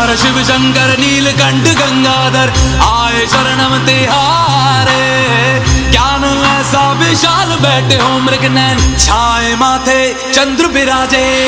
हर शिव शंकर नीलकंठ गंगाधर आए शरणम तिहारे। ज्ञान ऐसा विशाल बैठे हो मृग नैन छाए माथे चंद्र बिराजे।